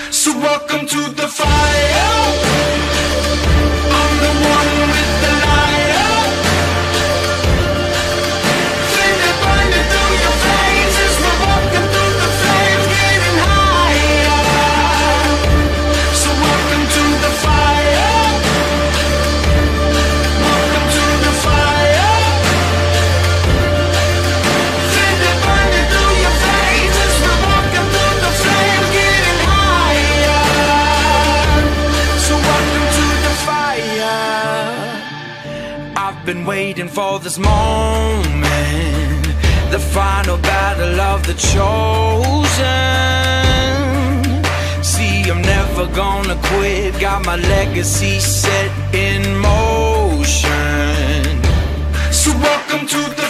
So welcome to the fire. I'm the one with the lighter. Feel it burning through your veins as we're walking through the flames, getting higher. So welcome to the fire. Welcome to the fire. Feel it burning through your veins as we're walking through the flames, getting higher. So welcome to the fire. I've been waiting for this moment, the final battle of the chosen. See, I'm never gonna quit, got my legacy set in motion. So welcome to the